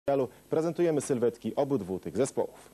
Prezentujemy sylwetki obydwu tych zespołów.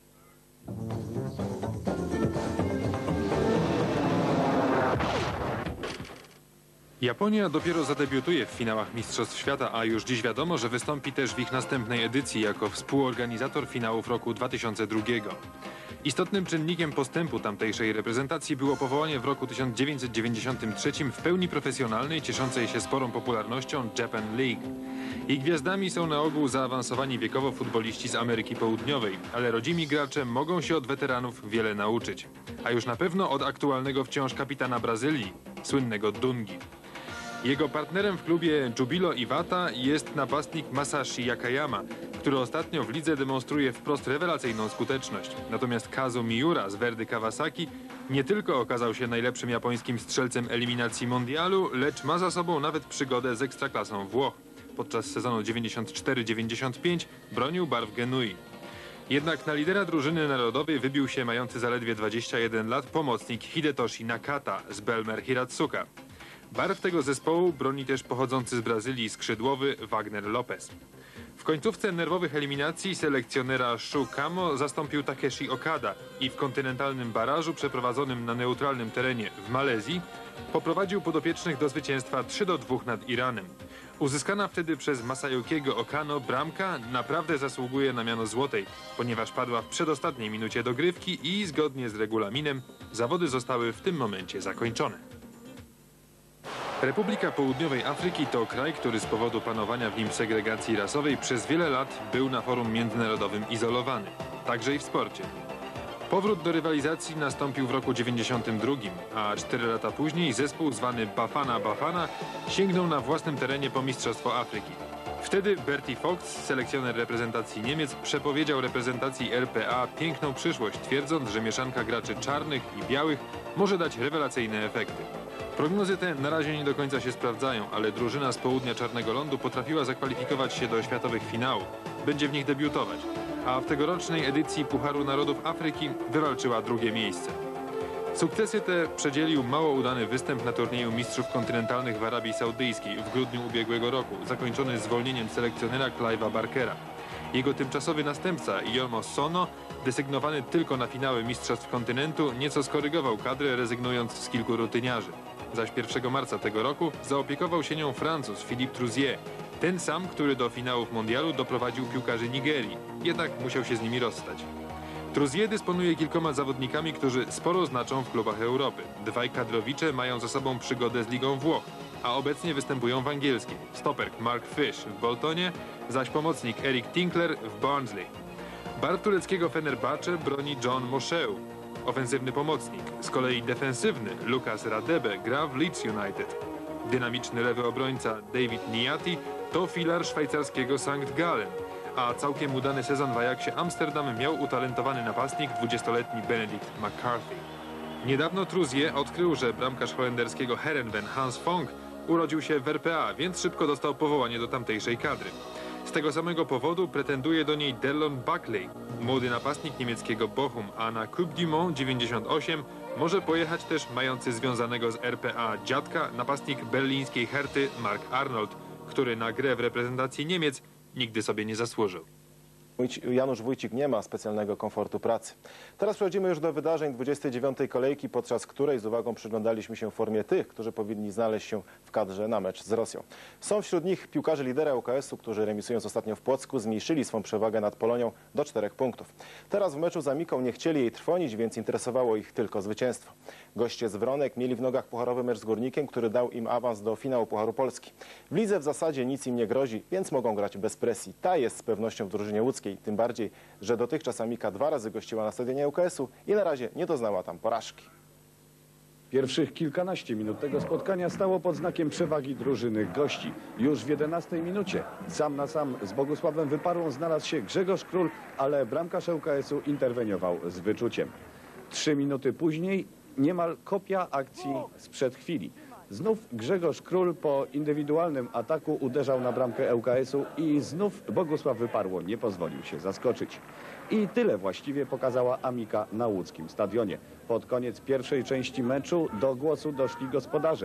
Japonia dopiero zadebiutuje w finałach Mistrzostw Świata, a już dziś wiadomo, że wystąpi też w ich następnej edycji jako współorganizator finałów roku 2002. Istotnym czynnikiem postępu tamtejszej reprezentacji było powołanie w roku 1993 w pełni profesjonalnej, cieszącej się sporą popularnością Japan League. Ich gwiazdami są na ogół zaawansowani wiekowo futboliści z Ameryki Południowej, ale rodzimi gracze mogą się od weteranów wiele nauczyć. A już na pewno od aktualnego wciąż kapitana Brazylii, słynnego Dungi. Jego partnerem w klubie Jubilo Iwata jest napastnik Masashi Wakayama, który ostatnio w lidze demonstruje wprost rewelacyjną skuteczność. Natomiast Kazu Miura z Verdy Kawasaki nie tylko okazał się najlepszym japońskim strzelcem eliminacji mundialu, lecz ma za sobą nawet przygodę z ekstraklasą Włoch. Podczas sezonu 94-95 bronił barw Genui. Jednak na lidera drużyny narodowej wybił się mający zaledwie 21 lat pomocnik Hidetoshi Nakata z Belmer Hiratsuka. Barw tego zespołu broni też pochodzący z Brazylii skrzydłowy Wagner Lopez. W końcówce nerwowych eliminacji selekcjonera Shu Kamo zastąpił Takeshi Okada i w kontynentalnym barażu przeprowadzonym na neutralnym terenie w Malezji poprowadził podopiecznych do zwycięstwa 3-2 nad Iranem. Uzyskana wtedy przez Masayukiego Okano bramka naprawdę zasługuje na miano złotej, ponieważ padła w przedostatniej minucie dogrywki i zgodnie z regulaminem zawody zostały w tym momencie zakończone. Republika Południowej Afryki to kraj, który z powodu panowania w nim segregacji rasowej przez wiele lat był na forum międzynarodowym izolowany, także i w sporcie. Powrót do rywalizacji nastąpił w roku 92, a 4 lata później zespół zwany Bafana Bafana sięgnął na własnym terenie po Mistrzostwo Afryki. Wtedy Bertie Vogts, selekcjoner reprezentacji Niemiec, przepowiedział reprezentacji RPA piękną przyszłość, twierdząc, że mieszanka graczy czarnych i białych może dać rewelacyjne efekty. Prognozy te na razie nie do końca się sprawdzają, ale drużyna z południa Czarnego Lądu potrafiła zakwalifikować się do światowych finałów. Będzie w nich debiutować, a w tegorocznej edycji Pucharu Narodów Afryki wywalczyła drugie miejsce. Sukcesy te przedzielił mało udany występ na turnieju Mistrzów Kontynentalnych w Arabii Saudyjskiej w grudniu ubiegłego roku, zakończony zwolnieniem selekcjonera Clive'a Barkera. Jego tymczasowy następca, Yomo Sono, desygnowany tylko na finały Mistrzostw Kontynentu, nieco skorygował kadrę, rezygnując z kilku rutyniarzy. Zaś 1 marca tego roku zaopiekował się nią Francuz Philippe Trousier, ten sam, który do finałów mundialu doprowadził piłkarzy Nigerii, jednak musiał się z nimi rozstać. Trousier dysponuje kilkoma zawodnikami, którzy sporo znaczą w klubach Europy. Dwaj kadrowicze mają za sobą przygodę z Ligą Włoch, a obecnie występują w angielskiej. Stoper Mark Fish w Boltonie, zaś pomocnik Eric Tinkler w Barnsley. Barw tureckiego Fenerbahce broni John Mosheu, ofensywny pomocnik. Z kolei defensywny Lucas Radebe gra w Leeds United. Dynamiczny lewy obrońca David Niati to filar szwajcarskiego St. Gallen, a całkiem udany sezon w Ajaxie Amsterdam miał utalentowany napastnik 20-letni Benedict McCarthy. Niedawno Trousier odkrył, że bramkarz holenderskiego Heerenveen Hans Vonk urodził się w RPA, więc szybko dostał powołanie do tamtejszej kadry. Z tego samego powodu pretenduje do niej Delon Buckley, młody napastnik niemieckiego Bochum, a na Coupe du Monde 98 może pojechać też mający związanego z RPA dziadka napastnik berlińskiej Herty Mark Arnold, który na grę w reprezentacji Niemiec nigdy sobie nie zasłużył. Janusz Wójcik nie ma specjalnego komfortu pracy. Teraz przechodzimy już do wydarzeń 29. kolejki, podczas której z uwagą przyglądaliśmy się formie tych, którzy powinni znaleźć się w kadrze na mecz z Rosją. Są wśród nich piłkarze lidera UKS-u, którzy remisując ostatnio w Płocku zmniejszyli swą przewagę nad Polonią do 4 punktów. Teraz w meczu z Amiką nie chcieli jej trwonić, więc interesowało ich tylko zwycięstwo. Goście z Wronek mieli w nogach pucharowy mecz z Górnikiem, który dał im awans do finału Pucharu Polski. W lidze w zasadzie nic im nie grozi, więc mogą grać bez presji. Ta jest z pewnością w drużynie łódzkiej. Tym bardziej, że dotychczas Amika 2 razy gościła na stadionie UKS-u i na razie nie doznała tam porażki. Pierwszych kilkanaście minut tego spotkania stało pod znakiem przewagi drużyny gości. Już w 11 minucie sam na sam z Bogusławem Wyparłą znalazł się Grzegorz Król, ale bramkarz UKS-u interweniował z wyczuciem. 3 minuty później niemal kopia akcji sprzed chwili. Znów Grzegorz Król po indywidualnym ataku uderzał na bramkę ŁKS-u i znów Bogusław Wyparło nie pozwolił się zaskoczyć. I tyle właściwie pokazała Amika na łódzkim stadionie. Pod koniec pierwszej części meczu do głosu doszli gospodarze.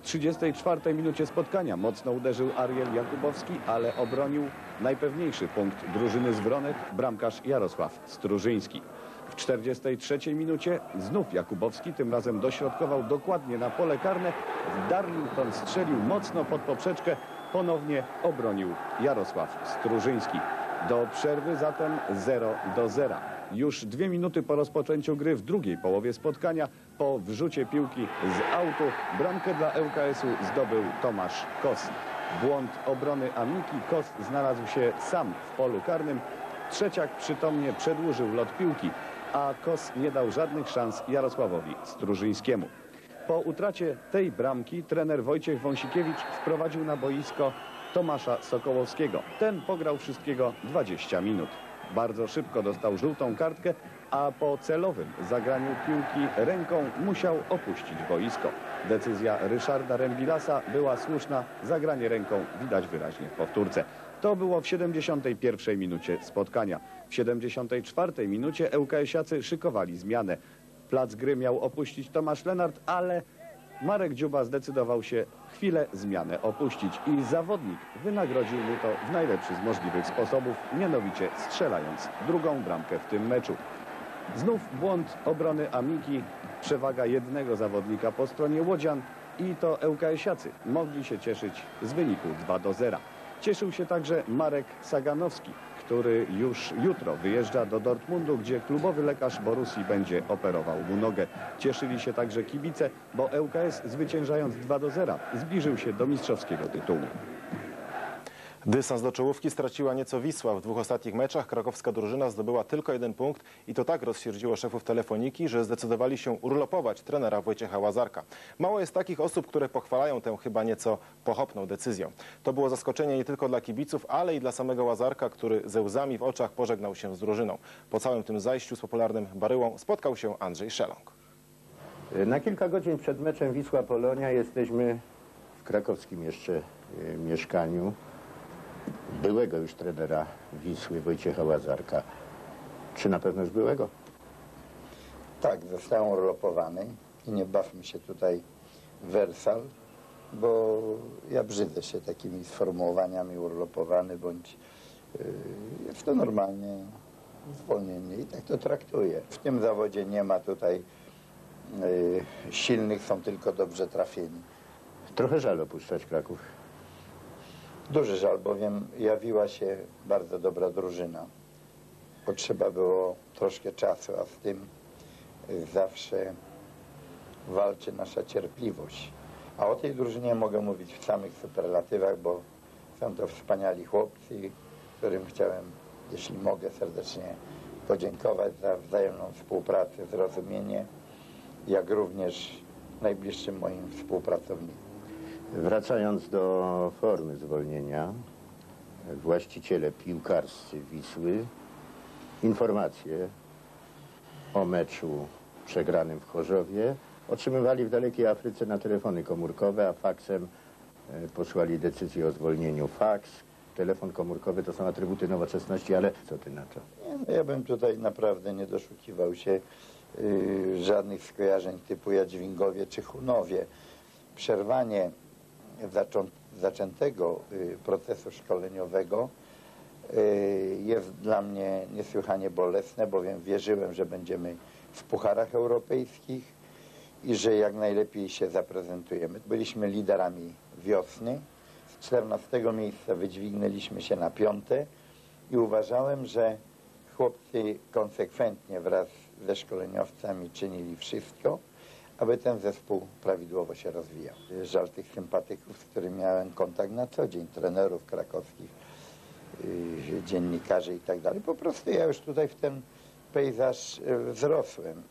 W 34 minucie spotkania mocno uderzył Ariel Jakubowski, ale obronił najpewniejszy punkt drużyny z Wronek bramkarz Jarosław Strużyński. W 43 minucie znów Jakubowski, tym razem dośrodkował dokładnie na pole karne. W Darlington strzelił mocno pod poprzeczkę. Ponownie obronił Jarosław Strużyński. Do przerwy zatem 0-0. Już 2 minuty po rozpoczęciu gry w drugiej połowie spotkania, po wrzucie piłki z autu, bramkę dla ŁKS-u zdobył Tomasz Kos. Błąd obrony Amiki. Kos znalazł się sam w polu karnym. Trzeciak przytomnie przedłużył lot piłki, a Kos nie dał żadnych szans Jarosławowi Strużyńskiemu. Po utracie tej bramki trener Wojciech Wąsikiewicz wprowadził na boisko Tomasza Sokołowskiego. Ten pograł wszystkiego 20 minut. Bardzo szybko dostał żółtą kartkę, a po celowym zagraniu piłki ręką musiał opuścić boisko. Decyzja Ryszarda Rembilasa była słuszna. Zagranie ręką widać wyraźnie w powtórce. To było w 71 minucie spotkania. W 74 minucie ŁKS-iacy szykowali zmianę. Plac gry miał opuścić Tomasz Lenart, ale Marek Dziuba zdecydował się chwilę zmianę opuścić i zawodnik wynagrodził mu to w najlepszy z możliwych sposobów, mianowicie strzelając drugą bramkę w tym meczu. Znów błąd obrony Amiki, przewaga jednego zawodnika po stronie łodzian i to ŁKS-iacy mogli się cieszyć z wyniku 2-0. Cieszył się także Marek Saganowski, który już jutro wyjeżdża do Dortmundu, gdzie klubowy lekarz Borussii będzie operował mu nogę. Cieszyli się także kibice, bo ŁKS zwyciężając 2-0 zbliżył się do mistrzowskiego tytułu. Dystans do czołówki straciła nieco Wisła. W 2 ostatnich meczach krakowska drużyna zdobyła tylko 1 punkt i to tak rozsierdziło szefów Telefoniki, że zdecydowali się urlopować trenera Wojciecha Łazarka. Mało jest takich osób, które pochwalają tę chyba nieco pochopną decyzję. To było zaskoczenie nie tylko dla kibiców, ale i dla samego Łazarka, który ze łzami w oczach pożegnał się z drużyną. Po całym tym zajściu z popularnym Baryłą spotkał się Andrzej Szeląg. Na kilka godzin przed meczem Wisła-Polonia jesteśmy w krakowskim jeszcze mieszkaniu byłego już trenera Wisły Wojciecha Łazarka. Czy na pewno już byłego? Tak, zostałem urlopowany i nie bawmy się tutaj w Wersal, bo ja brzydzę się takimi sformułowaniami urlopowany, bądź jest to normalnie zwolnienie i tak to traktuję. W tym zawodzie nie ma tutaj silnych, są tylko dobrze trafieni. Trochę żal opuszczać Kraków. Duży żal, bowiem jawiła się bardzo dobra drużyna. Potrzeba było troszkę czasu, a z tym zawsze walczy nasza cierpliwość. A o tej drużynie mogę mówić w samych superlatywach, bo są to wspaniali chłopcy, którym chciałem, jeśli mogę, serdecznie podziękować za wzajemną współpracę, zrozumienie, jak również najbliższym moim współpracownikom. Wracając do formy zwolnienia, właściciele piłkarscy Wisły informacje o meczu przegranym w Chorzowie otrzymywali w dalekiej Afryce na telefony komórkowe, a faksem posłali decyzję o zwolnieniu. Faks, telefon komórkowy to są atrybuty nowoczesności, ale co ty na to? No ja bym tutaj naprawdę nie doszukiwał się żadnych skojarzeń typu Jadźwingowie czy Hunowie. Przerwanie zaczętego procesu szkoleniowego jest dla mnie niesłychanie bolesne, bowiem wierzyłem, że będziemy w pucharach europejskich i że jak najlepiej się zaprezentujemy. Byliśmy liderami wiosny. Z 14 miejsca wydźwignęliśmy się na 5. i uważałem, że chłopcy konsekwentnie wraz ze szkoleniowcami czynili wszystko, aby ten zespół prawidłowo się rozwijał. Żal tych sympatyków, z którymi miałem kontakt na co dzień, trenerów krakowskich, dziennikarzy i tak dalej. Po prostu ja już tutaj w ten pejzaż wzrosłem.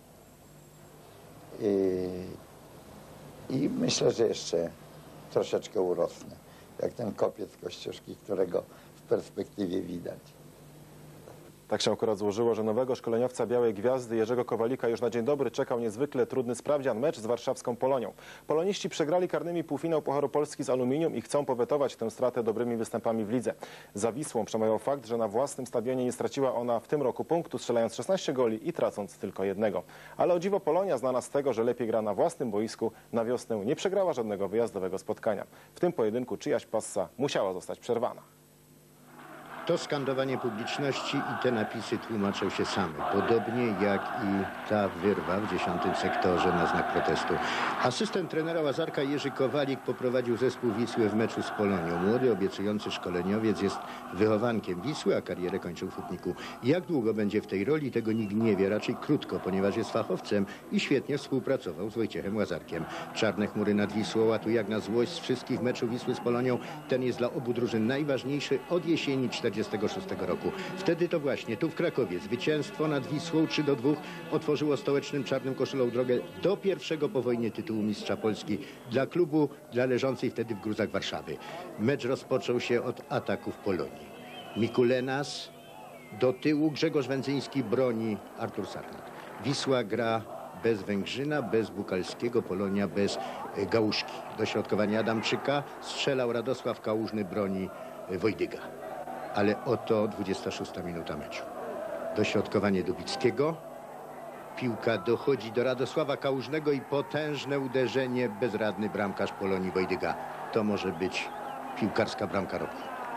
I myślę, że jeszcze troszeczkę urosnę, jak ten kopiec Kościuszki, którego w perspektywie widać. Tak się akurat złożyło, że nowego szkoleniowca Białej Gwiazdy Jerzego Kowalika już na dzień dobry czekał niezwykle trudny sprawdzian, mecz z warszawską Polonią. Poloniści przegrali karnymi półfinał Pucharu Polski z Aluminium i chcą powetować tę stratę dobrymi występami w lidze. Za Wisłą przemawiał fakt, że na własnym stadionie nie straciła ona w tym roku punktu, strzelając 16 goli i tracąc tylko jednego. Ale o dziwo Polonia, znana z tego, że lepiej gra na własnym boisku, na wiosnę nie przegrała żadnego wyjazdowego spotkania. W tym pojedynku czyjaś passa musiała zostać przerwana. To skandowanie publiczności i te napisy tłumaczą się same, podobnie jak i ta wyrwa w 10. sektorze na znak protestu. Asystent trenera Łazarka Jerzy Kowalik poprowadził zespół Wisły w meczu z Polonią. Młody, obiecujący szkoleniowiec jest wychowankiem Wisły, a karierę kończył w Hutniku. Jak długo będzie w tej roli, tego nikt nie wie, raczej krótko, ponieważ jest fachowcem i świetnie współpracował z Wojciechem Łazarkiem. Czarne chmury nad Wisłą, a tu jak na złość z wszystkich meczów Wisły z Polonią, ten jest dla obu drużyn najważniejszy od jesieni 1946 roku. Wtedy to właśnie tu w Krakowie zwycięstwo nad Wisłą 3-2 otworzyło stołecznym czarnym koszulom drogę do pierwszego po wojnie tytułu mistrza Polski dla klubu, dla leżącej wtedy w gruzach Warszawy. Mecz rozpoczął się od ataków Polonii. Mikulenas do tyłu, Grzegorz Wędzyński broni, Artur Sarnat. Wisła gra bez Węgrzyna, bez Bukalskiego, Polonia bez Gałuszki. Dośrodkowanie Adamczyka, strzelał Radosław Kałużny, broni Wojdyga. Ale oto 26 minuta meczu. Dośrodkowanie Dubickiego. Piłka dochodzi do Radosława Kałużnego i potężne uderzenie, bezradny bramkarz Polonii Wojdyga. To może być piłkarska bramka roku.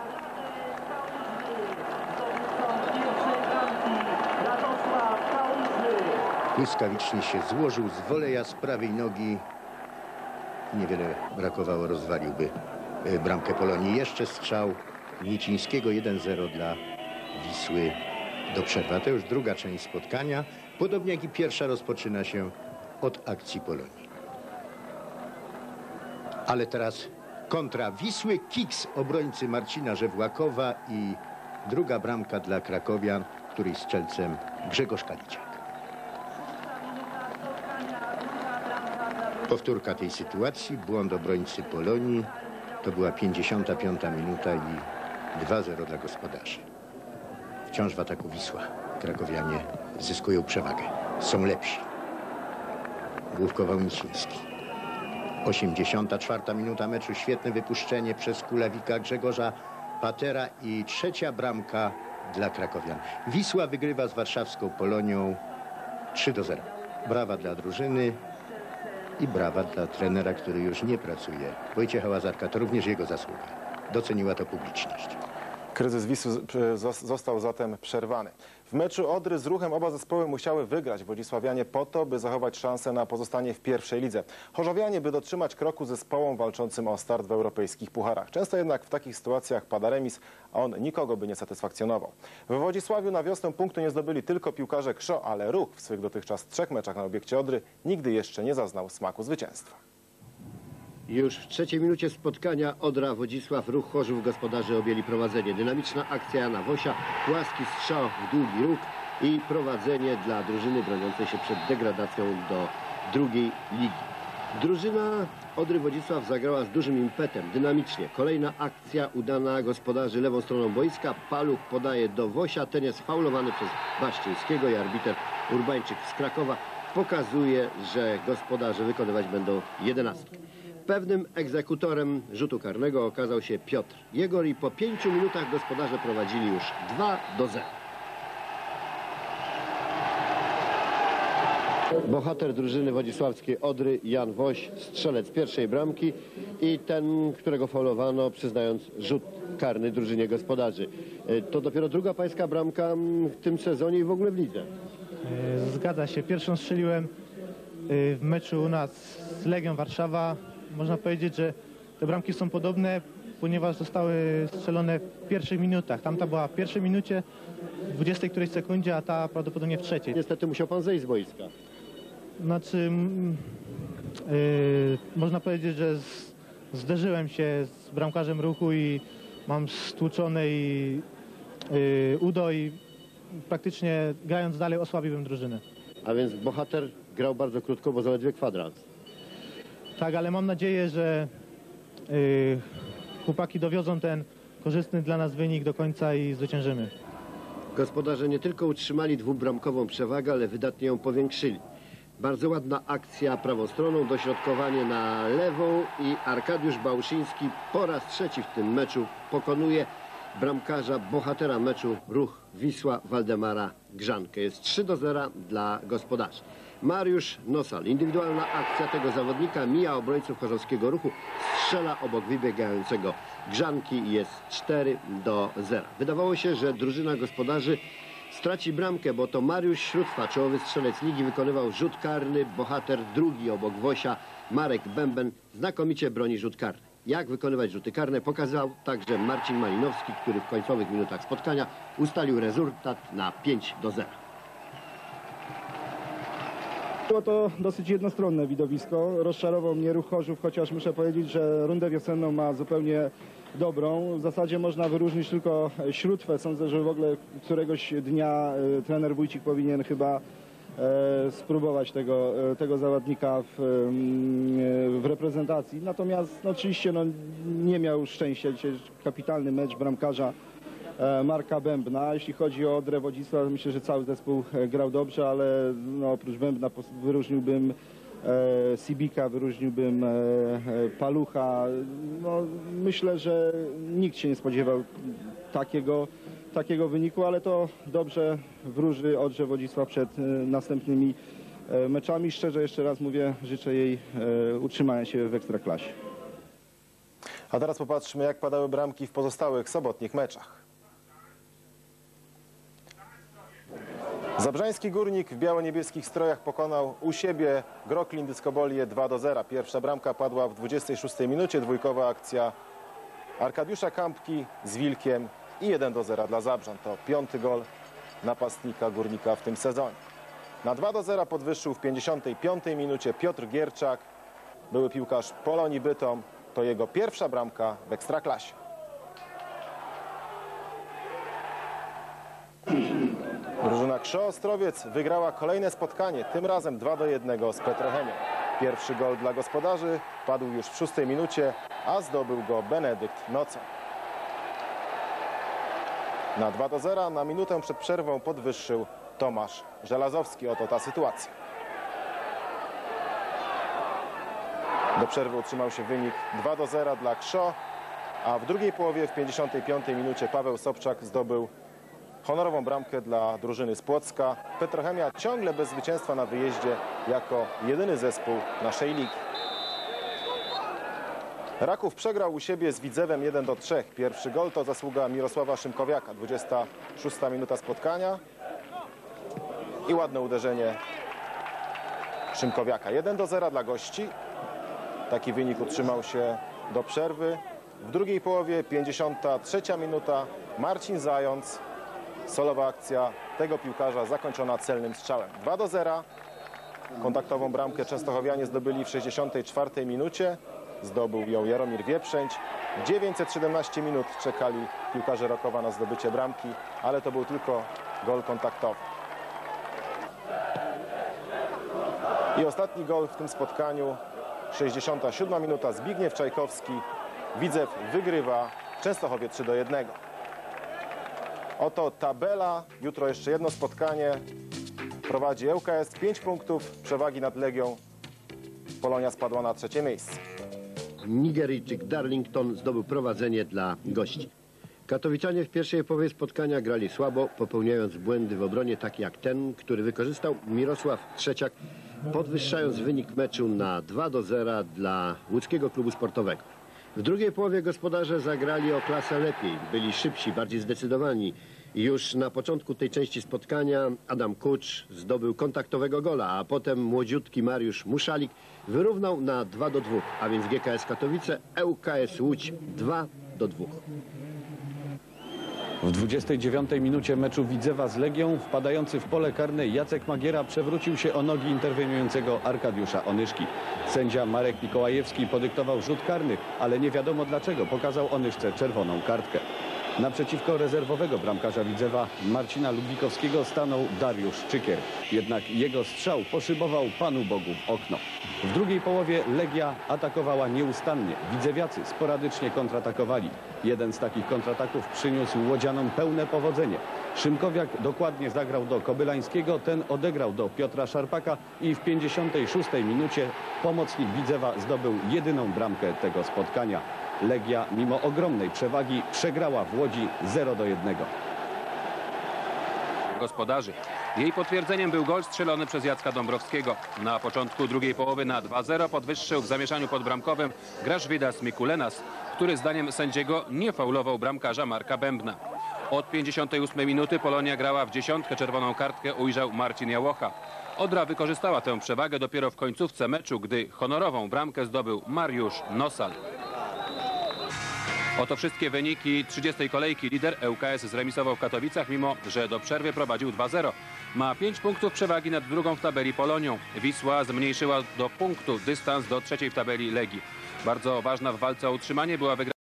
Błyskawicznie się złożył z woleja z prawej nogi. Niewiele brakowało, rozwaliłby bramkę Polonii. Jeszcze strzał Niecińskiego, 1-0 dla Wisły do przerwy. To już druga część spotkania. Podobnie jak i pierwsza rozpoczyna się od akcji Polonii. Ale teraz kontra Wisły, kiks obrońcy Marcina Żewłakowa i druga bramka dla krakowian, której strzelcem Grzegorz Kaliciak. Powtórka tej sytuacji, błąd obrońcy Polonii. To była 55 minuta i 2-0 dla gospodarzy. Wciąż w ataku Wisła. Krakowianie zyskują przewagę. Są lepsi. Główkował Niciński. 84 minuta meczu. Świetne wypuszczenie przez Kulawika Grzegorza Patera i trzecia bramka dla krakowian. Wisła wygrywa z warszawską Polonią 3-0. Brawa dla drużyny i brawa dla trenera, który już nie pracuje. Wojciecha Łazarka, to również jego zasługa. Doceniła to publiczność. Kryzys Wisły został zatem przerwany. W meczu Odry z Ruchem oba zespoły musiały wygrać wodzisławianie po to, by zachować szansę na pozostanie w pierwszej lidze. Chorzowianie, by dotrzymać kroku zespołom walczącym o start w europejskich pucharach. Często jednak w takich sytuacjach pada remis, a on nikogo by nie satysfakcjonował. W Wodzisławiu na wiosnę punktu nie zdobyli tylko piłkarze KSZO, ale Ruch w swych dotychczas 3 meczach na obiekcie Odry nigdy jeszcze nie zaznał smaku zwycięstwa. Już w trzeciej minucie spotkania Odra, Wodzisław, Ruch Chorzów, gospodarze objęli prowadzenie. Dynamiczna akcja Jana Wosia, płaski strzał w długi róg i prowadzenie dla drużyny broniącej się przed degradacją do drugiej ligi. Drużyna Odry Wodzisław zagrała z dużym impetem, dynamicznie. Kolejna akcja udana gospodarzy lewą stroną boiska. Paluch podaje do Wosia, ten jest faulowany przez Baszczyńskiego i arbiter Urbańczyk z Krakowa pokazuje, że gospodarze wykonywać będą 11. Pewnym egzekutorem rzutu karnego okazał się Piotr Jegor i po 5 minutach gospodarze prowadzili już 2-0. Bohater drużyny wodzisławskiej Odry, Jan Woś, strzelec pierwszej bramki i ten, którego faulowano, przyznając rzut karny drużynie gospodarzy. To dopiero druga pańska bramka w tym sezonie i w ogóle w lidze. Zgadza się. Pierwszą strzeliłem w meczu u nas z Legią Warszawa. Można powiedzieć, że te bramki są podobne, ponieważ zostały strzelone w pierwszych minutach. Tamta była w pierwszej minucie, w 20 którejś sekundzie, a ta prawdopodobnie w trzeciej. Niestety musiał pan zejść z boiska. Znaczy, można powiedzieć, że zderzyłem się z bramkarzem Ruchu i mam stłuczone udo i praktycznie grając dalej osłabiłbym drużynę. A więc bohater grał bardzo krótko, bo zaledwie kwadrans. Tak, ale mam nadzieję, że chłopaki dowiozą ten korzystny dla nas wynik do końca i zwyciężymy. Gospodarze nie tylko utrzymali dwubramkową przewagę, ale wydatnie ją powiększyli. Bardzo ładna akcja prawą stroną, dośrodkowanie na lewą i Arkadiusz Bałszyński po raz trzeci w tym meczu pokonuje bramkarza, bohatera meczu Ruch Wisła Waldemara Grzankę. Jest 3-0 dla gospodarzy. Mariusz Nosal, indywidualna akcja tego zawodnika, mija obrońców chorzowskiego Ruchu, strzela obok wybiegającego Grzanki i jest 4-0. Wydawało się, że drużyna gospodarzy straci bramkę, bo to Mariusz Śródfa, czołowy strzelec ligi, wykonywał rzut karny. Bohater drugi obok Wosia, Marek Bęben, znakomicie broni rzut karny. Jak wykonywać rzuty karne pokazał także Marcin Malinowski, który w końcowych minutach spotkania ustalił rezultat na 5-0. Było to dosyć jednostronne widowisko. Rozczarował mnie Ruch Chorzów, chociaż muszę powiedzieć, że rundę wiosenną ma zupełnie dobrą. W zasadzie można wyróżnić tylko Śródfę. Sądzę, że w ogóle któregoś dnia trener Wójcik powinien chyba spróbować tego zawodnika w reprezentacji. Natomiast no, oczywiście nie miał szczęścia. Dzisiaj kapitalny mecz bramkarza Marka Bębna. Jeśli chodzi o Odrę Wodzisław, myślę, że cały zespół grał dobrze, ale no, oprócz Bębna wyróżniłbym Sibika, wyróżniłbym Palucha. No, myślę, że nikt się nie spodziewał takiego wyniku, ale to dobrze wróży Odrze Wodzisław przed następnymi meczami. Szczerze jeszcze raz mówię, życzę jej utrzymania się w Ekstraklasie. A teraz popatrzmy, jak padały bramki w pozostałych sobotnich meczach. Zabrzański Górnik w biało-niebieskich strojach pokonał u siebie Groklin Dyskobolię 2-0. Pierwsza bramka padła w 26 minucie, dwójkowa akcja Arkadiusza Kampki z Wilkiem i 1-0 dla Zabrzan. To 5. gol napastnika Górnika w tym sezonie. Na 2-0 podwyższył w 55 minucie Piotr Gierczak, były piłkarz Polonii Bytom. To jego pierwsza bramka w Ekstraklasie. Drużyna KSZO Ostrowiec wygrała kolejne spotkanie, tym razem 2-1 z Petrochemią. Pierwszy gol dla gospodarzy padł już w 6 minucie, a zdobył go Benedykt Nocą. Na 2-0 na minutę przed przerwą podwyższył Tomasz Żelazowski. Oto ta sytuacja. Do przerwy utrzymał się wynik 2-0 dla KSZO, a w drugiej połowie w 55 minucie Paweł Sobczak zdobył honorową bramkę dla drużyny z Płocka. Petrochemia ciągle bez zwycięstwa na wyjeździe jako jedyny zespół naszej ligi. Raków przegrał u siebie z Widzewem 1-3. Pierwszy gol to zasługa Mirosława Szymkowiaka. 26 minuta spotkania i ładne uderzenie Szymkowiaka. 1-0 dla gości. Taki wynik utrzymał się do przerwy. W drugiej połowie 53 minuta Marcin Zając. Solowa akcja tego piłkarza zakończona celnym strzałem. 2-0. Kontaktową bramkę częstochowianie zdobyli w 64 minucie. Zdobył ją Jaromir Wieprzęć. 917 minut czekali piłkarze Rakowa na zdobycie bramki, ale to był tylko gol kontaktowy. I ostatni gol w tym spotkaniu. 67 minuta, Zbigniew Czajkowski. Widzew wygrywa w Częstochowie 3-1. Oto tabela. Jutro jeszcze jedno spotkanie. Prowadzi ŁKS 5 punktów przewagi nad Legią. Polonia spadła na 3. miejsce. Nigeryjczyk Darlington zdobył prowadzenie dla gości. Katowiczanie w pierwszej połowie spotkania grali słabo, popełniając błędy w obronie, takie jak ten, który wykorzystał Mirosław Trzeciak, podwyższając wynik meczu na 2-0 dla łódzkiego klubu sportowego. W drugiej połowie gospodarze zagrali o klasę lepiej, byli szybsi, bardziej zdecydowani. Już na początku tej części spotkania Adam Kucz zdobył kontaktowego gola, a potem młodziutki Mariusz Muszalik wyrównał na 2-2, a więc GKS Katowice, ŁKS Łódź 2-2. W 29 minucie meczu Widzewa z Legią wpadający w pole karne Jacek Magiera przewrócił się o nogi interweniującego Arkadiusza Onyszki. Sędzia Marek Mikołajewski podyktował rzut karny, ale nie wiadomo dlaczego pokazał Onyszce czerwoną kartkę. Naprzeciwko rezerwowego bramkarza Widzewa Marcina Ludwikowskiego stanął Dariusz Czykier. Jednak jego strzał poszybował Panu Bogu w okno. W drugiej połowie Legia atakowała nieustannie. Widzewiacy sporadycznie kontratakowali. Jeden z takich kontrataków przyniósł łodzianom pełne powodzenie. Szymkowiak dokładnie zagrał do Kobylańskiego, ten odegrał do Piotra Szarpaka i w 56 minucie pomocnik Widzewa zdobył jedyną bramkę tego spotkania. Legia mimo ogromnej przewagi przegrała w Łodzi 0-1. Gospodarzy. Jej potwierdzeniem był gol strzelony przez Jacka Dąbrowskiego. Na początku drugiej połowy na 2-0 podwyższył w zamieszaniu podbramkowym Grażvidas Mikulenas, który zdaniem sędziego nie faulował bramkarza Marka Bębna. Od 58 minuty Polonia grała w dziesiątkę, czerwoną kartkę ujrzał Marcin Jałocha. Odra wykorzystała tę przewagę dopiero w końcówce meczu, gdy honorową bramkę zdobył Mariusz Nosal. Oto wszystkie wyniki 30. kolejki. Lider ŁKS zremisował w Katowicach, mimo że do przerwy prowadził 2-0. Ma 5 punktów przewagi nad drugą w tabeli Polonią. Wisła zmniejszyła do punktu dystans do trzeciej w tabeli Legii. Bardzo ważna w walce o utrzymanie była wygrana